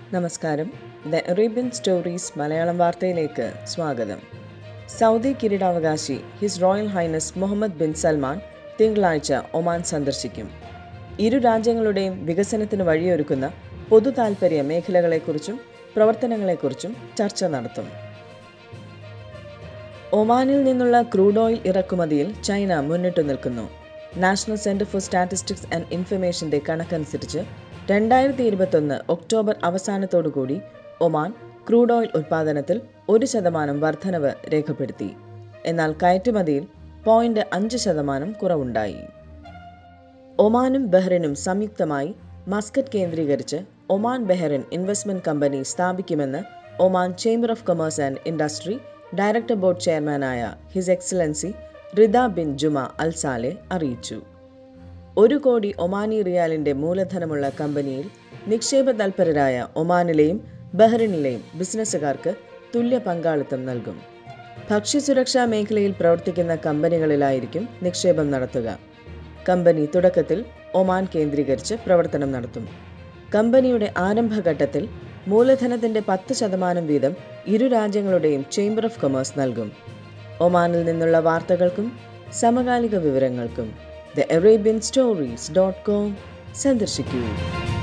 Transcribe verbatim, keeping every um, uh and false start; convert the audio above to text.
നമസ്കാരം. The Arabian stories Malayalam വാർത്തയിലേക്ക് സ്വാഗതം. സൗദി കിരീടാവകാശി his royal highness Muhammad bin Salman തിങ്കളാഴ്ച ഒമാൻ സന്ദർശിക്കും. ഇരു രാജ്യങ്ങളുടെയും വികസനത്തിന് വഴിയൊരുക്കുന്ന പൊതു താൽപര്യ മേഖലകളെക്കുറിച്ചും പ്രവർത്തനങ്ങളെക്കുറിച്ചും ചർച്ച നടത്തും. ഒമാനിൽ നിന്നുള്ള ക്രൂഡ് ഓയിൽ ഇറക്കുമതിയിൽ ചൈന മുന്നിട്ടു നിൽക്കുന്നു. National centre for statistics and ഇൻഫർമേഷന്റെ കണക്കനുസരിച്ച് രണ്ടായിരത്തി ഇരുപത്തൊന്ന് ഒക്ടോബർ അവസാനത്തോടുകൂടി ഒമാൻ ക്രൂഡ് ഓയിൽ ഉൽപ്പാദനത്തിൽ ഒരു ശതമാനം വർധനവ് രേഖപ്പെടുത്തി. എന്നാൽ കയറ്റുമതിയിൽ പോയിന്റ് അഞ്ച് ശതമാനം കുറവുണ്ടായി. ഒമാനും ബഹ്റിനും സംയുക്തമായി മസ്കറ്റ് കേന്ദ്രീകരിച്ച് ഒമാൻ ബഹ്റിൻ ഇൻവെസ്റ്റ്മെന്റ് കമ്പനി സ്ഥാപിക്കുമെന്ന് Oman chamber of commerce and industry director board ചെയർമാനായ his excellency Rida bin Juma al Saleh അറിയിച്ചു. ഒരു കോടി ഒമാനി റിയാലിന്റെ മൂലധനമുള്ള കമ്പനിയിൽ നിക്ഷേപ തൽപരരായ ഒമാനിലെയും ബഹ്റിനിലെയും ബിസിനസ്സുകാർക്ക് തുല്യ പങ്കാളിത്തം നൽകും. ഭക്ഷ്യസുരക്ഷാ മേഖലയിൽ പ്രവർത്തിക്കുന്ന കമ്പനികളിലായിരിക്കും നിക്ഷേപം നടത്തുക. കമ്പനി തുടക്കത്തിൽ ഒമാൻ കേന്ദ്രീകരിച്ച് പ്രവർത്തനം നടത്തും. കമ്പനിയുടെ ആരംഭഘട്ടത്തിൽ മൂലധനത്തിന്റെ പത്ത് ശതമാനം വീതം ഇരു രാജ്യങ്ങളുടെയും ചേംബർ ഓഫ് കൊമേഴ്സ് നൽകും. ഒമാനിൽ നിന്നുള്ള വാർത്തകൾക്കും സമകാലിക വിവരങ്ങൾക്കും the Arabian stories dot com സന്ദർശിക്കൂ.